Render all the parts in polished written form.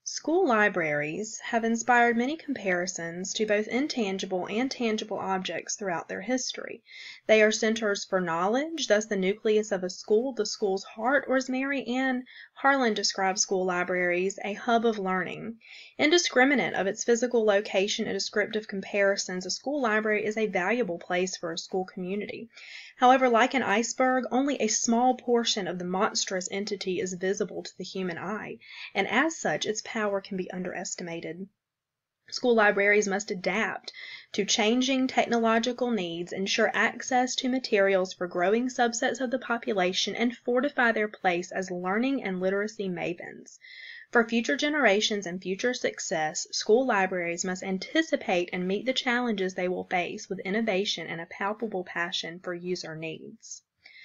School libraries have inspired many comparisons to both intangible and tangible objects throughout their history. They are centers for knowledge, thus the nucleus of a school, the school's heart, or as Mary Ann Harlan describes school libraries, a hub of learning. Indiscriminate of its physical location and descriptive comparisons, a school library is a valuable place for a school community. However, like an iceberg, only a small portion of the monstrous entity is visible to the human eye, and as such, its power can be underestimated. School libraries must adapt to changing technological needs, ensure access to materials for growing subsets of the population, and fortify their place as learning and literacy mavens. For future generations and future success, school libraries must anticipate and meet the challenges they will face with innovation and a palpable passion for user needs.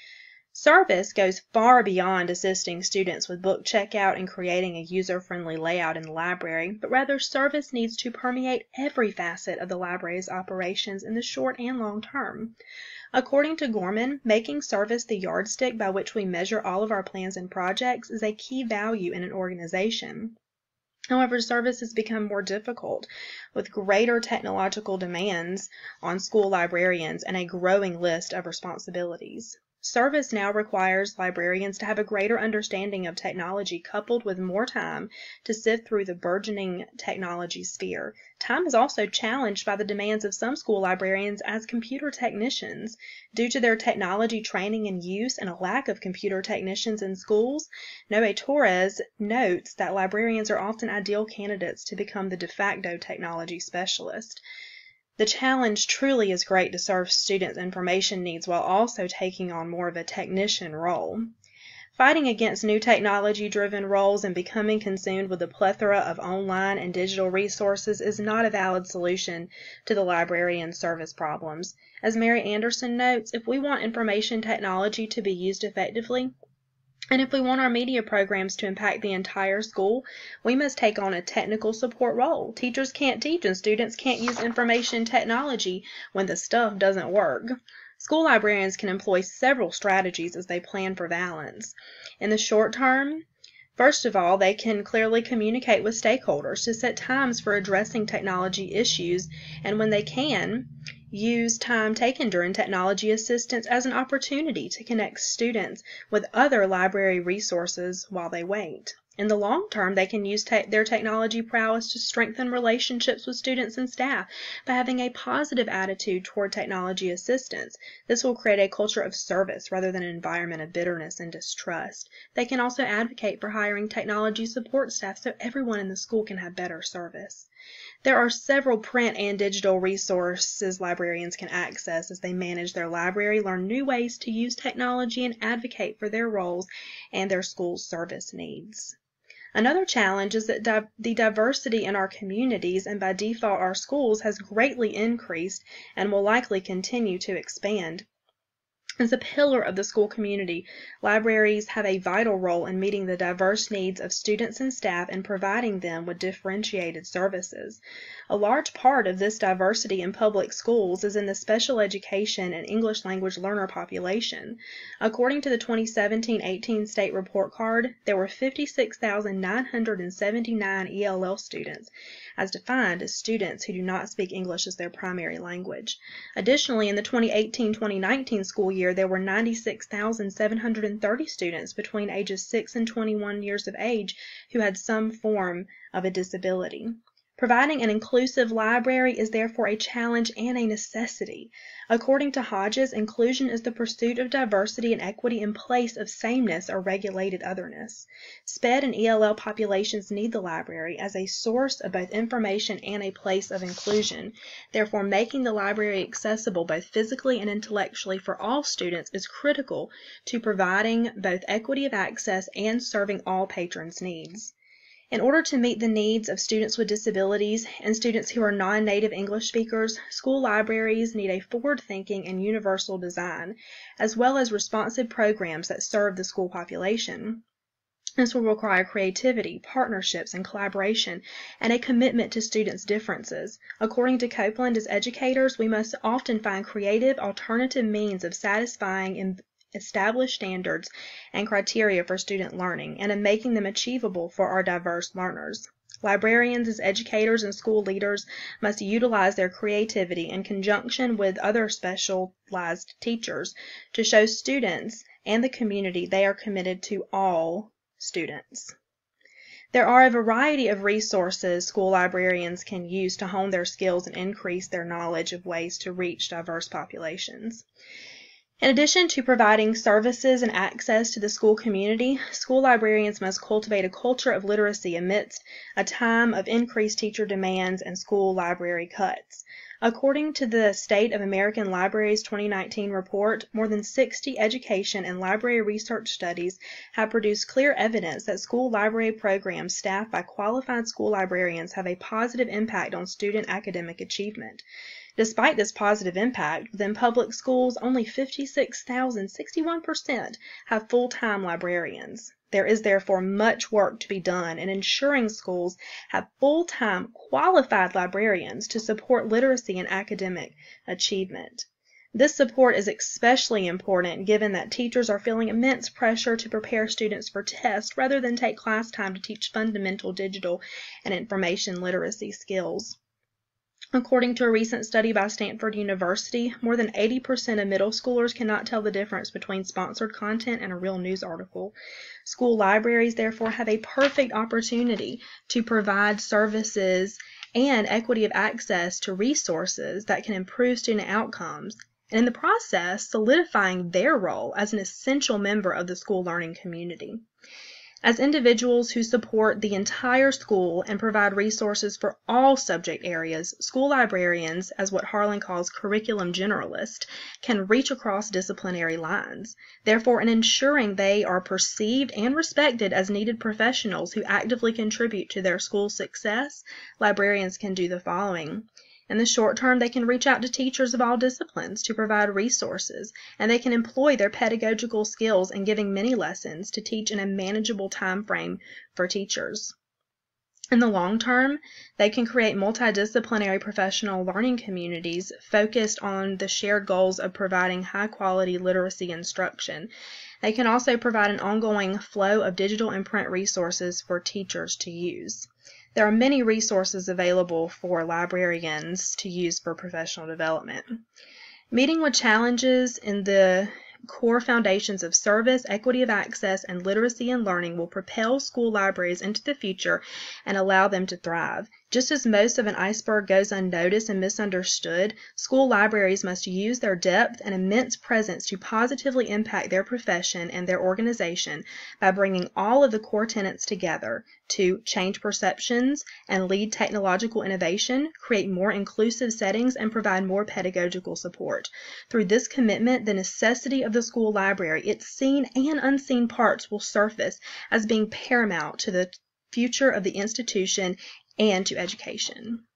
Service goes far beyond assisting students with book checkout and creating a user-friendly layout in the library, but rather service needs to permeate every facet of the library's operations in the short and long term. According to Gorman, making service the yardstick by which we measure all of our plans and projects is a key value in an organization. However, service has become more difficult with greater technological demands on school librarians and a growing list of responsibilities. Service now requires librarians to have a greater understanding of technology coupled with more time to sift through the burgeoning technology sphere. Time is also challenged by the demands of some school librarians as computer technicians. Due to their technology training and use and a lack of computer technicians in schools, Noe Torres notes that librarians are often ideal candidates to become the de facto technology specialist. The challenge truly is great to serve students' information needs while also taking on more of a technician role. Fighting against new technology-driven roles and becoming consumed with a plethora of online and digital resources is not a valid solution to the librarian service problems. As Mary Anderson notes, if we want information technology to be used effectively, and if we want our media programs to impact the entire school, we must take on a technical support role. Teachers can't teach and students can't use information technology when the stuff doesn't work. School librarians can employ several strategies as they plan for balance. In the short term, first of all, they can clearly communicate with stakeholders to set times for addressing technology issues, and when they can, use time taken during technology assistance as an opportunity to connect students with other library resources while they wait. In the long term, they can use their technology prowess to strengthen relationships with students and staff by having a positive attitude toward technology assistance. This will create a culture of service rather than an environment of bitterness and distrust. They can also advocate for hiring technology support staff so everyone in the school can have better service. There are several print and digital resources librarians can access as they manage their library, learn new ways to use technology, and advocate for their roles and their school's service needs. Another challenge is that the diversity in our communities and by default our schools has greatly increased and will likely continue to expand. As a pillar of the school community, libraries have a vital role in meeting the diverse needs of students and staff and providing them with differentiated services. A large part of this diversity in public schools is in the special education and English language learner population. According to the 2017-18 state report card, there were 56,979 ELL students, as defined as students who do not speak English as their primary language. Additionally, in the 2018-2019 school year, there were 96,730 students between ages 6 and 21 years of age who had some form of a disability. Providing an inclusive library is therefore a challenge and a necessity. According to Hodges, inclusion is the pursuit of diversity and equity in place of sameness or regulated otherness. SPED and ELL populations need the library as a source of both information and a place of inclusion. Therefore, making the library accessible both physically and intellectually for all students is critical to providing both equity of access and serving all patrons' needs. In order to meet the needs of students with disabilities and students who are non-native English speakers, school libraries need a forward-thinking and universal design, as well as responsive programs that serve the school population. This will require creativity, partnerships, and collaboration, and a commitment to students' differences. According to Copeland, as educators, we must often find creative, alternative means of satisfying established standards and criteria for student learning and in making them achievable for our diverse learners. Librarians, as educators and school leaders, must utilize their creativity in conjunction with other specialized teachers to show students and the community they are committed to all students. There are a variety of resources school librarians can use to hone their skills and increase their knowledge of ways to reach diverse populations. In addition to providing services and access to the school community, school librarians must cultivate a culture of literacy amidst a time of increased teacher demands and school library cuts. According to the State of American Libraries 2019 report, more than 60 education and library research studies have produced clear evidence that school library programs staffed by qualified school librarians have a positive impact on student academic achievement. Despite this positive impact, within public schools, only 56,000, 61%, have full-time librarians. There is therefore much work to be done in ensuring schools have full-time qualified librarians to support literacy and academic achievement. This support is especially important given that teachers are feeling immense pressure to prepare students for tests rather than take class time to teach fundamental digital and information literacy skills. According to a recent study by Stanford University, more than 80% of middle schoolers cannot tell the difference between sponsored content and a real news article. School libraries, therefore, have a perfect opportunity to provide services and equity of access to resources that can improve student outcomes, and in the process, solidifying their role as an essential member of the school learning community. As individuals who support the entire school and provide resources for all subject areas, school librarians, as what Harlan calls curriculum generalists, can reach across disciplinary lines. Therefore, in ensuring they are perceived and respected as needed professionals who actively contribute to their school's success, librarians can do the following. In the short term, they can reach out to teachers of all disciplines to provide resources, and they can employ their pedagogical skills in giving many lessons to teach in a manageable time frame for teachers. In the long term, they can create multidisciplinary professional learning communities focused on the shared goals of providing high-quality literacy instruction. They can also provide an ongoing flow of digital and print resources for teachers to use. There are many resources available for librarians to use for professional development. Meeting with challenges in the core foundations of service, equity of access, and literacy and learning will propel school libraries into the future and allow them to thrive. Just as most of an iceberg goes unnoticed and misunderstood, school libraries must use their depth and immense presence to positively impact their profession and their organization by bringing all of the core tenets together to change perceptions and lead technological innovation, create more inclusive settings, and provide more pedagogical support. Through this commitment, the necessity of the school library, its seen and unseen parts, will surface as being paramount to the future of the institution and to education.